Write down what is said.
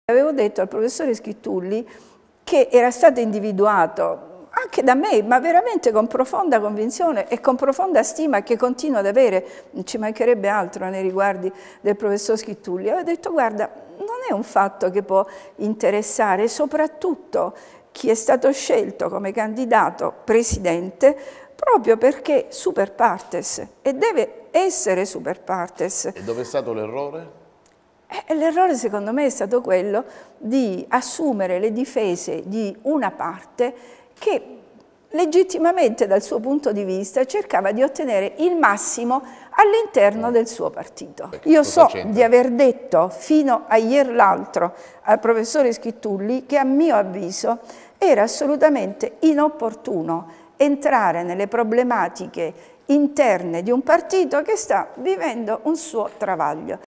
Avevo detto al professore Schittulli che era stato individuato anche da me, ma veramente con profonda convinzione e con profonda stima che continuo ad avere, non ci mancherebbe altro nei riguardi del professor Schittulli. Avevo detto: guarda, non è un fatto che può interessare soprattutto chi è stato scelto come candidato presidente proprio perché super partes, e deve essere super partes. E dove è stato l'errore? L'errore secondo me è stato quello di assumere le difese di una parte che legittimamente dal suo punto di vista cercava di ottenere il massimo all'interno del suo partito. Io so di aver detto fino a ieri l'altro al professore Schittulli che a mio avviso era assolutamente inopportuno entrare nelle problematiche interne di un partito che sta vivendo un suo travaglio.